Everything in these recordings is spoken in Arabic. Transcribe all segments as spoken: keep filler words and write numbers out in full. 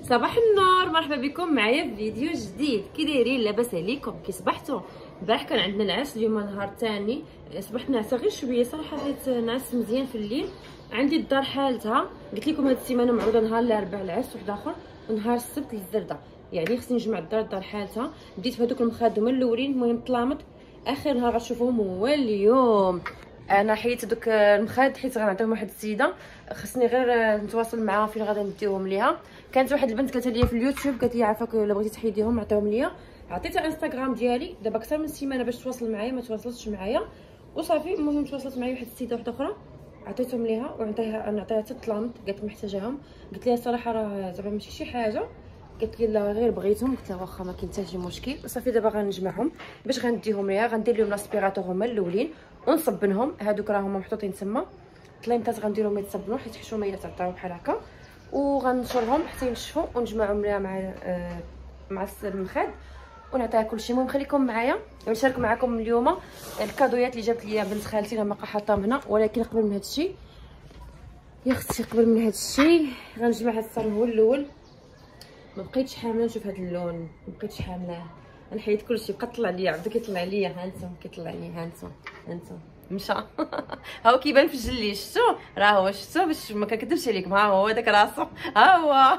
صباح النور، مرحبا بكم معايا في فيديو جديد. كي دايرين؟ لاباس عليكم؟ كي صبحتوا؟ البارح كان عندنا العشاء، اليوم نهار ثاني. صبحت ناعسه غير شويه صراحه، حيت نعست مزيان في الليل. عندي الدار حالتها، قلت لكم هاد السيمانه معروضه نهار الاربعاء العشاء واحد اخر، ونهار السبت الزرده، يعني خصني نجمع الدار الدار حالتها. بديت بهذوك المخاد هما الاولين، المهم طلامط. اخر نهار غتشوفوهم هو اليوم. انا حيت دوك المخاد حيت غنعطيهم واحد السيده، خصني غير نتواصل معاها فين غادي نديهم ليها. كانت واحد البنت قالت لي في اليوتيوب، قالت لي عافاك الا بغيتي تحيديهم عطيهم ليا. عطيتها انستغرام ديالي دابا اكثر من سيمانه باش تواصل معايا، ما تواصلتش معايا وصافي. المهم تواصلت معايا واحد السيده واحده اخرى، عطيتهم ليها ونعطيها نعطيها حتى طلامط، قالت محتاجاهم. قلت لها الصراحه راه زعما ماشي شي حاجه، قالت لي لا غير بغيتهم. قلت لها واخا ما كاين حتى شي مشكل. صافي دابا غنجمعهم باش غنديهم ليها، غندير لهم لاسبيراتور هما الاولين ونصبنهم. هادوك راهم محطوطين تما، طليمطات غنديرهم يتصبنوا حيت حشومه هي تعطيهم بحال هكا، وغنشرهم حتى ينشفوا ونجمعهم ليها مع آه مع المخاد ونعطيها كلشي. المهم خليكم معايا ونشارك معكم اليوم الكادويات اللي جابت لي بنت خالتي، راه باقا حاطاهم هنا. ولكن قبل من هذا الشيء يا اختي، قبل من هذا الشيء غنجمع هذا الصابون هو الاول. ما بقيتش حامله نشوف هذا اللون، ما بقيتش حاملاه، نحيد كلشي. بقى طلع ليا عبد كيطلع ليا، ها انتم كيطلع ليا، ها انتم ها انتم مشى ها هو كيبان في الجلي، شفتو راه هو، شفتو باش ما كنكذبش عليكم، ها هو داك راسو، ها هو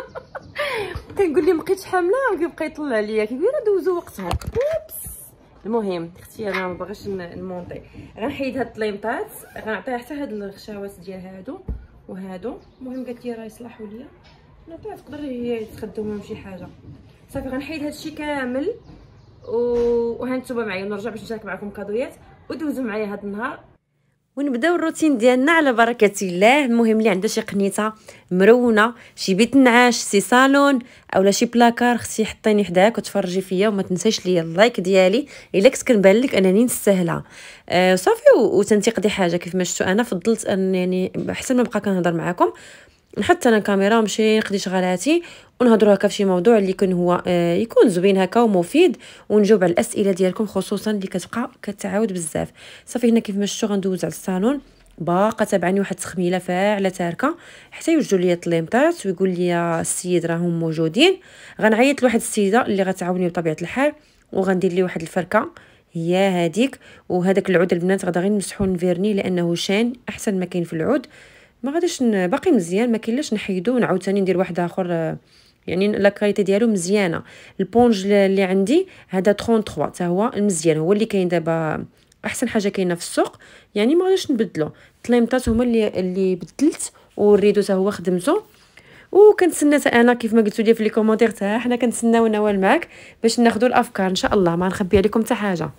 كنقول لي ما بقيتش حامله وكيبقى يطلع ليا، كيقول راه دوزو وقتها. اوبس. المهم اختي انا ما باغاش نمونطي، غنحيد هاد الطليمطات، غنعطيها حتى هاد الغشاوات ديال هادو وهادو. المهم قالت لي راه يصلحوا ليا، نعطيها تقدر هي تخدم لهم شي حاجه. صافي غنحيد هادشي كامل و... وهانتوما معايا نرجع باش نشارك معكم كادويات ودوزوا معايا هاد النهار ونبداو الروتين ديالنا على بركه الله. المهم اللي عنده شي قنيته مرونه، شي بيت نعاش، سي صالون اولا شي بلاكار، اختي حطيني حداك وتفرجي فيا، وما تنساش ليا اللايك ديالي الا كنت كنبان لك انني نستاهلها. آه صافي. وتنتقدي حاجه كيف ما شفتوا، انا فضلت ان يعني احسن ما نبقى كنهضر معكم، نحط انا كاميرا ونمشي نقضي شغلاتي ونهضروا هكا فشي موضوع اللي يكون هو آه يكون زوين هكا ومفيد، ونجاوب على الاسئله ديالكم خصوصا اللي كتبقى كتعاود بزاف. صافي هنا كيف ما شفتوا غندوز على الصالون، باقا تابعني واحد التخميله فاعله تاركه حتى يوجدوا لي الطليمطات ويقول لي السيد راهم موجودين. غنعيط لواحد السيده اللي غتعاوني بطبيعه الحال، وغندير لي واحد الفركه هي هذيك. وهذاك العود البنات غدا غير نمسحوا نفيرني لانه شان احسن ما كاين في العود، ما غاديش باقي مزيان، ما كاينلاش نحيدو ونعاود ثاني ندير واحد اخر، يعني لا كاليتي ديالو مزيانه. البونج اللي عندي هذا ثلاثة وثلاثين حتى هو المزيان، هو اللي كاين دابا احسن حاجه كاينه في السوق، يعني ما غاديش نبدلو. الطليمطات هما اللي اللي بدلت، والريدو حتى هو خدمته. وكنتسنى انا كيف ما قلتوا لي في لي كومونتير حتى حنا كنتسناو نوال معاك باش ناخذوا الافكار ان شاء الله، ما نخبي عليكم حتى حاجه.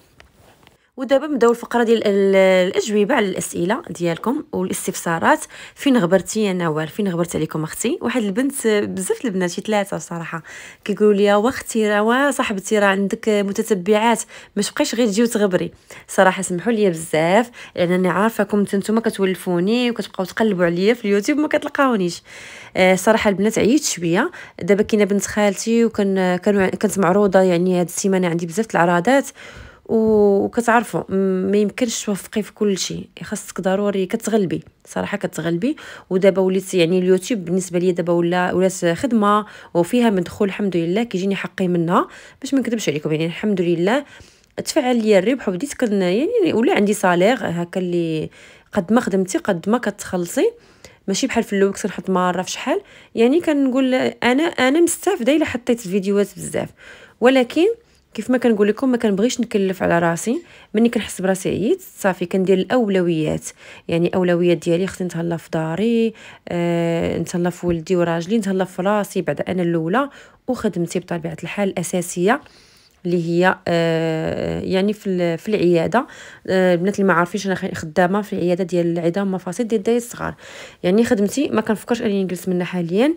ودابا نبداو الفقره ديال الاجوبه على الاسئله ديالكم والاستفسارات. فين غبرتي يا نوال؟ فين غبرت عليكم اختي؟ واحد البنت، بزاف البنات شي ثلاثه بصراحه كيقولوا لي واختي راه صاحبتي راه عندك متتبعات، ما تبقايش غير تجي وتغبري. صراحه سمحوا لي بزاف لانني عارفاكم نتوما كتولفوني وكتبقاو تقلبوا عليا في اليوتيوب ما كتلقاونيش. آه صراحه البنات عييت شويه. دابا كاينه بنت خالتي وكان كانت معروضه، يعني هاد السيمانه عندي بزاف العراضات، وكتعرفوا ما يمكنش توفقي في كل شيء، خاصك ضروري كتغلبي، صراحه كتغلبي. ودابا وليت يعني اليوتيوب بالنسبه لي دابا ولا ولات خدمه وفيها مدخول الحمد لله، كيجيني حقي منها باش ما نكذبش عليكم، يعني الحمد لله تفعل لي الربح وبديت كن يعني ولا عندي صالير هكا اللي قد ما خدمتي قد ما كتخلصي، ماشي بحال في الاول كنت نحط مره في شحال. يعني كنقول انا انا مستافده الا حطيت فيديوهات بزاف، ولكن كيف ما كنقول لكم ما كنبغيش نكلف على راسي. مني كنحس براسي عييت صافي كندير الاولويات، يعني اولويات ديالي خصني نتهلا في داري، آه نتهلا في ولدي وراجلي، نتهلا في راسي بعد انا الاولى، وخدمتي بطبيعه الحال الاساسيه اللي هي آه يعني في في العياده. آه البنات اللي ما عارفينش انا خدامه في العياده ديال العظام والمفاصل ديال الدراري الصغار، يعني خدمتي ما كنفكرش انني نجلس منها حاليا.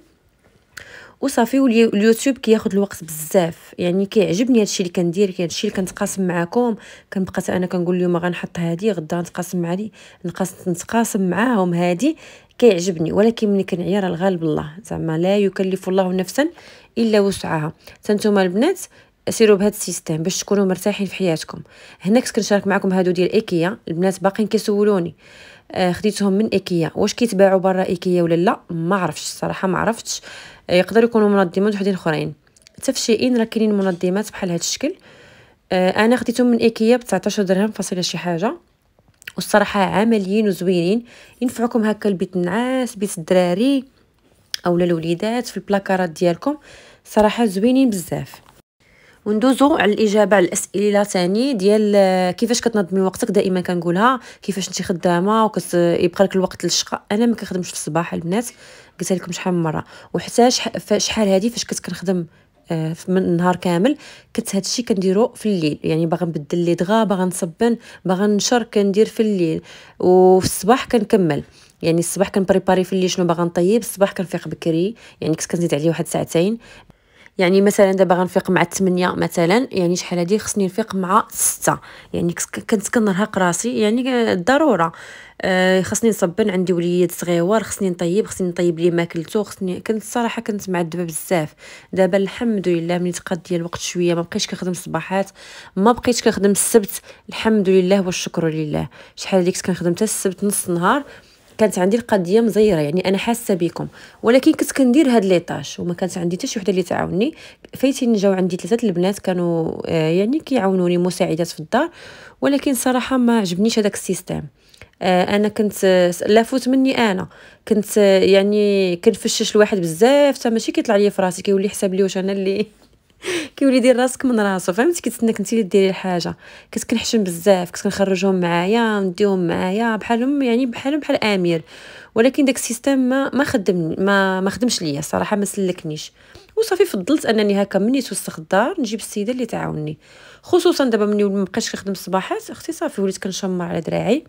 وصافي واليوتيوب كياخذ الوقت بزاف، يعني كيعجبني هادشي اللي كندير، هادشي اللي كنتقاسم معكم. كنبقى انا كنقول اليوم غنحط هادي، غدا نتقاسم مع دي، نقاس نتقاسم معاهم هادي، كيعجبني. ولكن ملي كنعيا راه الغالب الله، زعما لا يكلف الله نفسا الا وسعها. نتوما البنات سيروا بهذا السيستم باش تكونوا مرتاحين في حياتكم. هنا كنت كنشارك معكم هادو ديال ايكيا، البنات باقيين كيسولوني آه خديتهم من ايكيا. واش كيتباعوا برا ايكيا ولا لا ما عرفتش الصراحه، ما عرفتش. آه يقدروا يكونوا منظمات وحدين اخرين. حتى في شيئين راه كاينين منظمات بحال هذا الشكل. آه انا خديتهم من ايكيا ب تسعطاش درهم فاصله شي حاجه، والصراحه عمليين وزوينين، ينفعوكم هكا البيت النعاس، بيت الدراري اولا الوليدات في البلاكارات ديالكم. صراحه زوينين بزاف. وندوزو على الاجابه على الاسئله ثاني ديال كيفاش كتنظمي وقتك. دائما كنقولها كيفاش انت خدامه وكيبقى لك الوقت للشقه. انا ما كنخدمش في الصباح البنات، قلت لكم شحال من مره، وحتى شحال هذه فاش كنت كنخدم من النهار كامل كنت هادشي كنديرو في الليل. يعني باغا نبدل لي دغا، باغا نصبن، باغا نشر، كندير في الليل. وفي الصباح كنكمل، يعني الصباح كنبريباري في الليل شنو باغا نطيب. الصباح كنفيق بكري، يعني كنت كنزيد عليه واحد ساعتين. يعني مثلا دابا غنفيق مع الثمانية مثلا، يعني شحال هادي خصني نفيق مع ستة. يعني كنت كنرهق راسي، يعني ضروره. آه خصني نصبن، عندي وليد صغيور خصني نطيب، خصني نطيب ليه ماكلتو، خصني. كنت الصراحه كنت معذبه بزاف. دابا الحمد لله ملي تقاد ديال الوقت شويه ما بقيتش كنخدم الصباحات، ما بقيتش كنخدم السبت، الحمد لله والشكر لله. شحال هادي كنت كنخدم حتى السبت نص نهار، كانت عندي القضيه مزيره. يعني انا حاسه بكم، ولكن كنت كندير هاد ليطاج وما كانت عندي حتى شي وحده اللي تعاوني. فايتين جاو عندي ثلاثه البنات كانوا آه يعني كيعاونوني مساعدات في الدار، ولكن صراحه ما عجبنيش هذاك السيستم. آه انا كنت آه لا فوت مني، انا كنت آه يعني كنفشش الواحد بزاف حتى ماشي كيطلع لي في راسي، كيولي يحسب لي واش انا اللي كيولي يدير راسك من راسو، فهمتي؟ كتسناك انت اللي ديري الحاجه. كنت كنحشم بزاف، كنت كنخرجهم معايا نديهم معايا بحالهم، يعني بحالهم بحال امير. ولكن داك السيستم ما ما خدمني، ما ما خدمش ليا صراحه، ما سلكنيش. وصافي فضلت انني هكا مني توسخ الدار نجيب السيده اللي تعاوني. خصوصا دابا مني ما بقيتش كنخدم الصباحات اختي، صافي وليت كنشمر على دراعي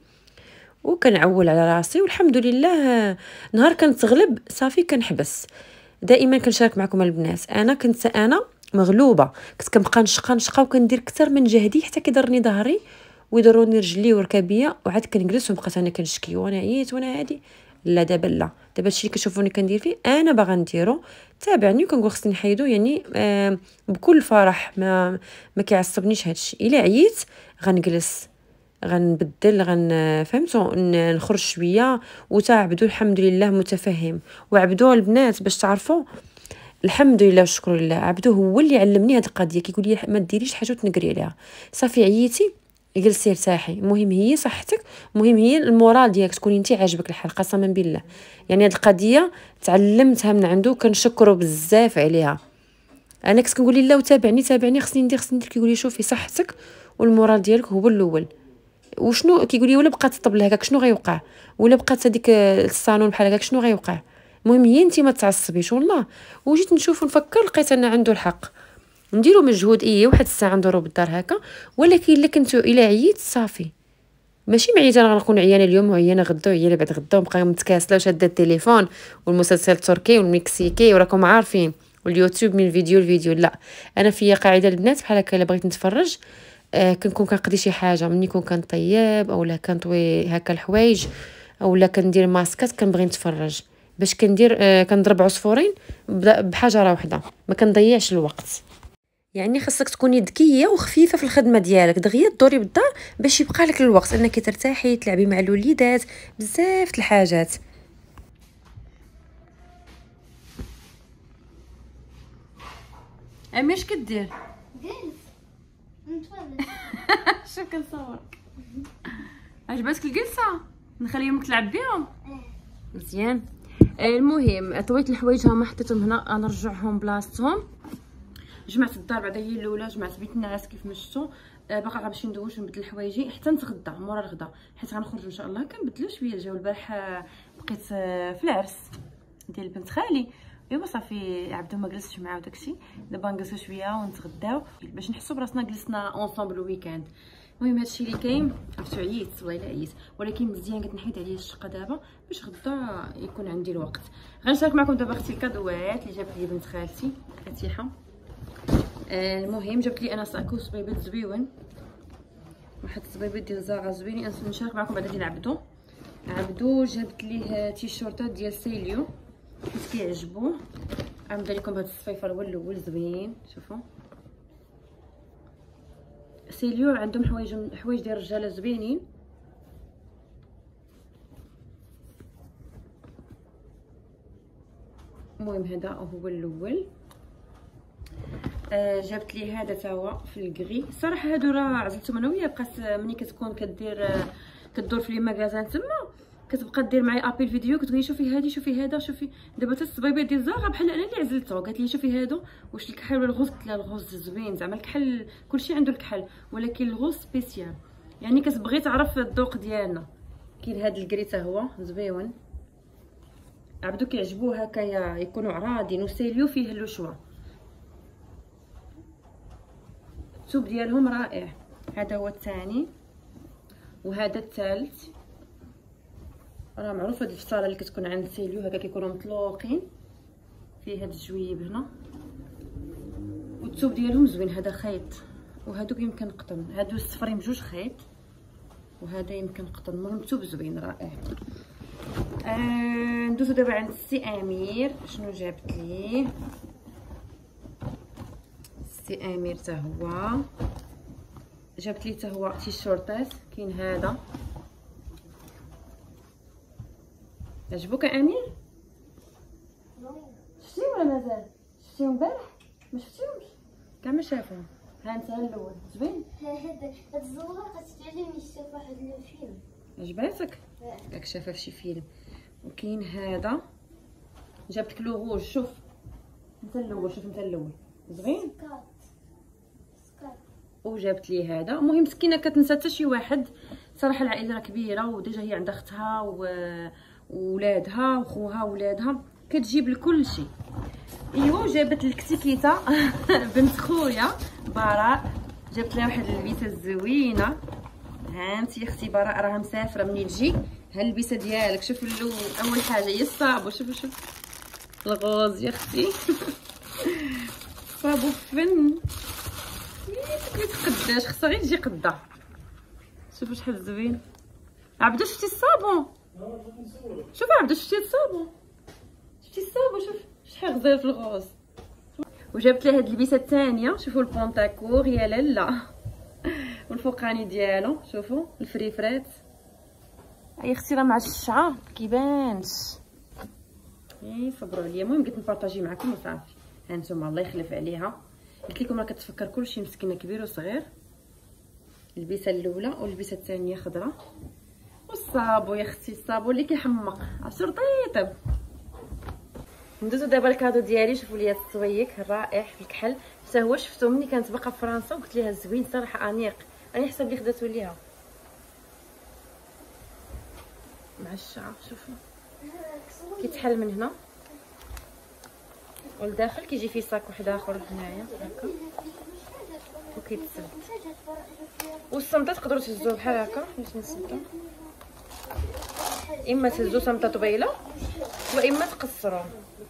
وكنعول على راسي، والحمد لله. نهار كنتغلب صافي كنحبس. دائما كنشارك معكم البنات، انا كنت انا مغلوبه، كنت كنبقى نشقى نشقى وكندير اكثر من جهدي حتى كيضرني ظهري ويضروني رجلي وركبيه، وعاد كنجلس وبقيت انا كنشكي وانا عييت وانا هادي. لا دابا لا، دابا الشيء اللي كتشوفوني كندير فيه انا باغا نديرو. تابعني وكنقول خصني نحيدو، يعني آه بكل فرح، ما ما كيعصبنيش هادشي. الا عييت غنجلس غنبدل غن فهمتوا نخرج شويه. وتعبدوا الحمد لله متفهم. وعبدوا البنات باش تعرفوا الحمد لله والشكر لله. عبدو هو اللي علمني هذه القضيه، كيقول لي ما ديريش حاجه وتنقري عليها. صافي عييتي جلسي ارتاحي، المهم هي صحتك، المهم هي المورال ديالك تكوني انت عاجبك الحال قسما بالله. يعني هذه القضيه تعلمتها من عنده، كنشكرو بزاف عليها. انا كنت كنقول لي لا وتابعني تابعني خصني ندير خصني ندير، كيقول لي شوفي صحتك والمورال ديالك هو الاول. وشنو كيقول لي ولا بقات تطبل هكاك شنو غيوقع، ولا بقات هذيك الصالون بحال هكاك شنو غيوقع. المهم هي انت ما تعصبيش. والله وجيت نشوف ونفكر لقيت انا عنده الحق. نديروا مجهود ايه واحد الساعه ندورو بالدار هكا، ولكن الا كنتو الا عييت صافي ماشي معيته انا غنكون عيانه اليوم وعيانه غدا وعيانه بعد غدا ونبقى متكاسله وشاده التليفون والمسلسل التركي والمكسيكي وراكم عارفين واليوتيوب من الفيديو الفيديو. لا انا فيا قاعده البنات بحال هكا الا بغيت نتفرج آه كنكون كنقضي شي حاجه، مني كون كنطيب اولا كنطوي هكا الحوايج اولا كندير ماسكات كنبغي نتفرج. باش كندير آه كنضرب عصفورين بحجره واحده، ما كنضيعش الوقت. يعني خاصك تكوني ذكيه وخفيفه في الخدمه ديالك، دغيا تدوري بالدار باش يبقى لك الوقت انك ترتاحي تلعبي مع الوليدات بزاف د الحاجات. امير اش كدير؟ جالس نتفرج. شوف كنصورك. عجبتك الجلسه؟ نخلي يومك تلعب بهم؟ مزيان. المهم طويت الحوايج هما حطيتهم هنا، نرجعهم بلاصتهم. جمعت الدار بعدا هي الاولى، جمعت بيت الناس كيف ما شفتوا. آه باقا غنمشي ندوش ونبدل حوايجي حتى نتغدى مورا الغدا، حيت غنخرج ان شاء الله. كنبدلو شويه الجو. البارح بقيت آه في العرس ديال بنت خالي، ايوا صافي عبدو ما جلستش معاه وداكشي. دابا نجلسو شويه ونتغداو باش نحسوا براسنا جلسنا اونصومبل الويكاند. المهم هادشي اللي كاين. عرفتو عييت والله عييت، ولكن مزيان قلت نحيد عليه الشقه دابا باش غدا يكون عندي الوقت. غنشارك معكم دابا اختي الكادوات اللي جابت لي بنت خالتي فاتحه. آه المهم جبت لي انا ساكو صبيبات زويون، واحد الصبيبات ديال زاغا زوينين. نشارك معكم بعدا ديال عبدو. عبدو جابت ليه تيشورتات ديال سيليو حيت كيعجبوه. غنبدا لكم بهذا الصفيفر هو الاول زوين. شوفوا سيليو عندهم حوايج حوايج ديال الرجاله زوينين. المهم هذا هو الاول. آه جابت لي هذا تا هو في الكري. الصراحه هادو راه عزلتهم انا وياه، بقات ملي كتكون كدير آه كدور في لي ماغازان تما كتبقى دير معايا ابل فيديو، كتقول لي شوفي هادي شوفي هذا شوفي. دابا حتى الصبيبه ديال زهره بحال انا اللي عزلته، قالت لي شوفي هادو واش الكحل ولا الغوز، قلت لها الغوز زوين زعما الكحل كلشي عنده الكحل، ولكن الغوز سبيسيال يعني كتبغي تعرف الذوق ديالنا. كاين هاد الكري حتى هو زويون، عبدو كيعجبوه هكايا يكونوا عراضين وسيليو فيه اللشوه. الثوب ديالهم رائع. هذا هو الثاني وهذا الثالث. راه معروفه هاد الفصاله اللي كتكون عند سيليو هكا كيكونوا مطلوقين فيه هاد الجويب هنا، والثوب ديالهم زوين. هذا خيط وهادوك يمكن قطن، هادو الصفرين بجوج خيط وهذا يمكن قطن. المهم الثوب زوين رائع. آه ندوزو دابا عند السي امير. شنو جابت لي السي امير؟ حتى هو جابت لي حتى هو تيشورتات. كاين هذا عجبوك امير؟ شفتي ولا مازال؟ شفتيهم امبارح؟ ما شفتيهمش كاع ما شافهم. ها انت الاول زوين. هاد هاد الزهره كتعجبني، شفت واحد الفيلم عجباتك؟ راك شافها في شي فيلم. وكاين هذا جابتك لو روج. شوف انت الاول، شوف انت الاول زوين. سكات سكات. وجابت لي هذا. المهم مسكينه كتنسى حتى شي واحد. صراحه العائله راه كبيره وديجا هي عندها اختها و وولادها وخوها وولادها، كتجيب لكل شيء. ايوا جابت لك تيكيتا بنت خويا براء، جابت لها واحد اللبسه زوينه. ها انت يا اختي براء راها مسافره، منين تجي ها اللبسه ديالك. شوف الاول اول حاجه هي الصابو. شوف شوف الغوز يا اختي صابو فن ميتقداش، خصها غير تجي قدا. شوفوا شحال زوين. عبدو شفتي الصابون؟ شوف عبدو شفتي الصابون؟ شفتي الصابون؟ شوف شحال غزال في الغوز. وجابت لها هاد اللبسه الثانيه. شوفوا البونطاكور يا لالا والفوقاني ديالو. شوفوا الفريفرات. اي اختي راه مع الشعر كيبانش. اي صبروا عليا. المهم قلت نبارطاجي معكم وصافي. ها نتوما الله يخلف عليها. قلت لكم راه كتفكر كلشي مسكينه كبير وصغير. اللبسه الاولى واللبسه الثانيه خضراء. والصابو يا اختي الصابو اللي كيحمق عصير طيب. ندوزو دابا الكادو ديالي. شوفوا لي السويك الرائع في الكحل حتى هو شفتو ملي كانت باقا في فرنسا وقلت ليها زوين صراحه انيق. انا حسب لي خداتو ليها مع الشعر. شوفوا كيتحل من هنا والداخل كيجي فيه صاك واحد اخر هنايا هكا وكيتسد. والصمته تقدروا تهزوه بحال هكا. باش نسدو اما تهزو صمته طويله واما تقصروه.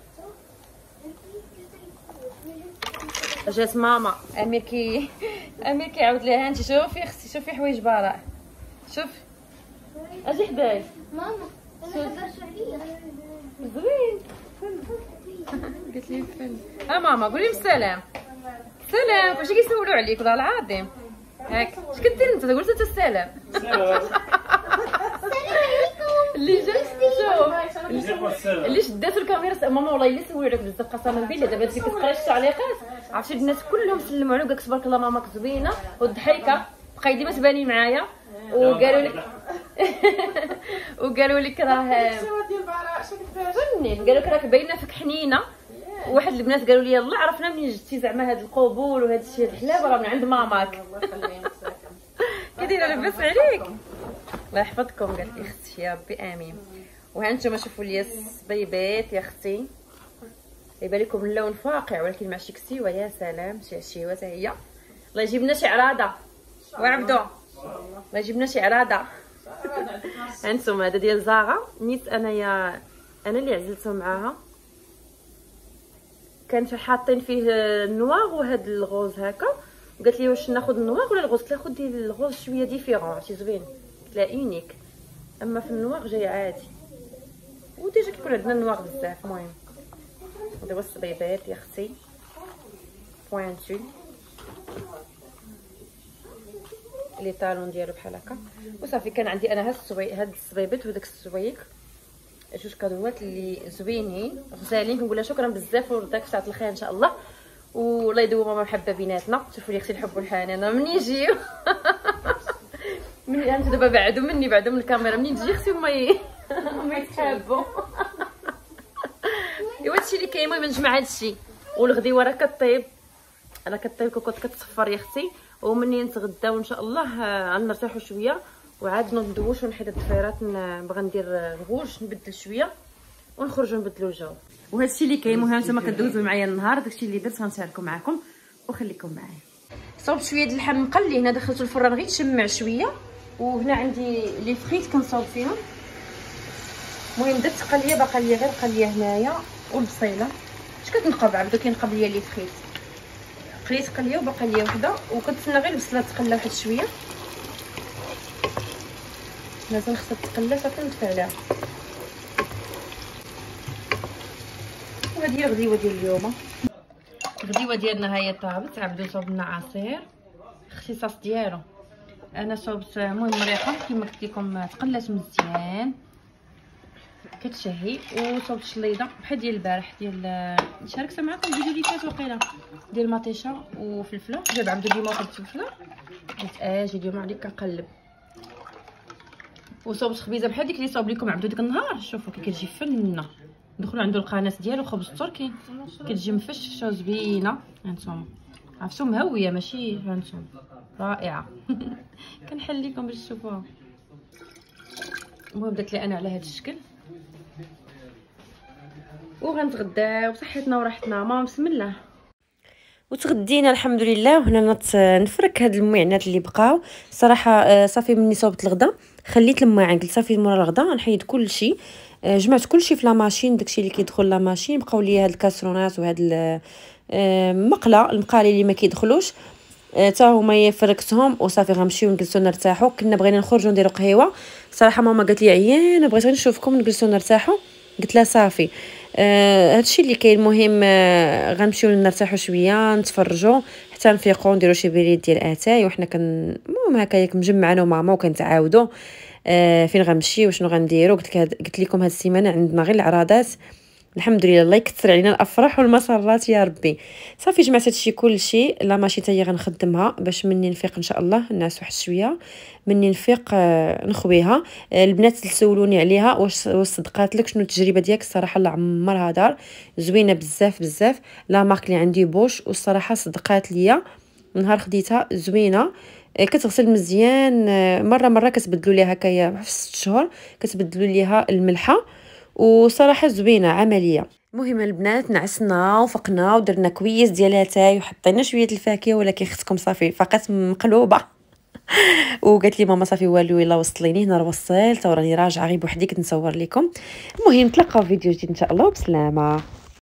جات ماما امير كي امير كيعاود ليها انت شوفي اختي شوفي حوايج براء. شوف اجي حدايا ماما انا هضرت عليا زوين. قالت لي فن. ها ماما قولي السلام. سلام. واش كيسولوا عليك والله العظيم. هاك اش كدير انت؟ قلت انت السلام. السلام عليكم. اللي جات شوف اللي شدات الكاميرا ماما والله الا سولوا عليك بزاف قسما بالله. دابا انت كتقراي التعليقات عرفتي الناس كلهم سلموا عليك وقالك تبارك الله ماماك زوينه والضحيكه بقاي ديما تباني معايا. وقالوا لك وقالوا لك راه فنين، قالوا لك راك باينه فيك حنينه. واحد البنات قالوا لي يلا عرفنا منين جبتي زعما هاد القبول وهاد الشيء الحلاب راه من عند ماماك. كدير لاباس عليك الله يحفظكم. قالت لي اختي يا ربي امين. وها نتوما شوفوا لي الصبيبات يا اختي يبان لكم اللون فاقع ولكن مع شي كسيوه يا سلام. شي عشيوه حتى هي. الله يجيب لنا شي عراضه وعبدو الله يجيب لنا شي عراضه. هانتوما هذا ديال زاغا نيت انايا انا اللي عزلته معاها. كان حاطين فيه النواغ وهاد الغوز هكا. قالت لي واش ناخذ النواغ ولا الغوز؟ قلت لها خدي الغوز شويه ديفيرون عرفتي زوين. قلت لها اونيك اما في النواغ جاي عادي وديجا كيكون عندنا النواغ بزاف. المهم هذا هو الصبيبات يا اختي بوينتو لي طالون ديالو بحال هكا وصافي. كان عندي انا هاد الصوي هاد الصبيبات وداك السويك جوج كادوات اللي زوينين غزالين. كنقول لها شكرا بزاف ورداك ساعه الخير ان شاء الله، والله يدوم ماما محبه بيناتنا. شوفوا لي اختي الحب والحنان منين يجيو مني انت دابا بعدو مني بعدو من الكاميرا، منين تجي اختي هما هما يتحابوا ايوا هادشي اللي كاين. المهم نجمع هادشي والغديوه راه كطيب، انا كطيب كوكوط كتصفر يا اختي، ومني نتغداو ان شاء الله غنرتاحوا شويه وعاد ندوش ونحيد الضفيرات. نبغى ندير الغوج نبدل شويه ونخرجوا نبدلوا الجو. وهادشي اللي كاين. المهم نتوما كدوزوا معايا النهار، داكشي اللي درت غنشاركو معكم وخليكم معايا. صوبت شويه د اللحم مقلي هنا دخلته الفران غير تشمع شويه، وهنا عندي لي فريت كنصاوب فيهم. المهم درت قليه باقا ليا غير قليه هنايا والبصيله اش كتنقب عبدو كينقب ليا لي فريت. قليت قليه وباقا ليا وحده، وكنتسنى غير البصله تقلى واحد شويه، مازال خصها تقلى صافي نطفي عليها. وهذه هي الغديوه ديال اليوم. الغديوه ديالنا هي طابت. عبدو صوب لنا عصير اختصاص ديالو، انا صوبت المهم مريقه كما قلت لكم تقلات مزيان كتشهي، وصوبت شليضه بحال ديال البارح ديال شاركت معكم فيديو اللي فات وقيله ديال مطيشه وفلفله. جاب عبدو ديما واحد الفلفله قلت اجي اليوم عليك كنقلب. وصوبت خبيزه بحال ديك اللي صوب لكم عبدو ديك النهار، شوفوا كي كتجي فنه. دخلوا عنده القناه ديالو خبز تركي كتجي مفشفشه وزوينه. هانتوما عرفتو مهويه ماشي هانتوما رائعه كنحل لكم باش تشوفوها. المهم درت لي انا على هذا الشكل وغنتغداو بصحتنا وراحتنا. ماما بسم الله. وتغدينا الحمد لله. وهنا نفرك هاد المعينات اللي بقاو صراحه. صافي مني صوبت الغدا خليت الماعن قلت صافي مورا الغدا نحيد كل شيء. جمعت كل شيء في لا ماشين، داكشي اللي كيدخل لا ماشين. بقاو لي هاد الكاسرونات وهاد المقله المقالي اللي ما كيدخلوش حتى هما فركتهم وصافي غنمشيو نجلسو نرتاحو. كنا بغينا نخرجوا نديرو قهيوه صراحه، ماما قالت لي عيانه بغيت غير نشوفكم نجلسو نرتاحو. قلت لها صافي آه هادشي اللي كاين. المهم آه غنمشيو نرتاحو شويه نتفرجوا حتى نفيقوا نديرو شي بريد ديال اتاي. وحنا كن المهم هكاياك مجمعنا وماما وكنتعاودوا آه فين غنمشي وشنو غنديروا. قلت قلت لكم هاد السيمانه عندنا غير العراضات الحمد لله. الله يكثر علينا الافراح والمسرات يا ربي. صافي جمعت هادشي كلشي. لا ماشي حتى هي غنخدمها باش مني نفيق ان شاء الله نعس واحد شويه. مني نفيق آه نخويها. آه البنات سولوني عليها واش صدقات لك شنو التجربه ديالك. الصراحه لا عمرها دار زوينه بزاف بزاف. لا مارك اللي عندي بوش والصراحه صدقات ليا نهار خديتها زوينه. آه كتغسل مزيان. آه مره مره كتبدلوا ليها هكايا في ست شهور كتبدلوا ليها الملحه، وصراحه زوينه عمليه. المهم البنات نعسنا وفقنا ودرنا كويس ديال اتاي وحطينا شويه الفاكهه، ولكن اختكم صافي فقط مقلوبه وقالت لي ماما صافي والو الا وصليني هنا وصلت وراني راجعه غير بوحدي كنت نصور لكم. المهم نتلاقاو في فيديو جديد ان شاء الله وبسلامه.